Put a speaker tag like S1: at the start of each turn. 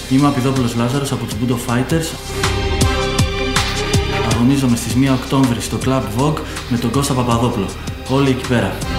S1: Είμαι ο Απιδόπουλος Λάζαρος από τους Budo Fighters. Αγωνίζομαι στις 1 Οκτώβρη στο Club Vogue με τον Κώστα Παπαδόπουλο. Όλοι εκεί πέρα.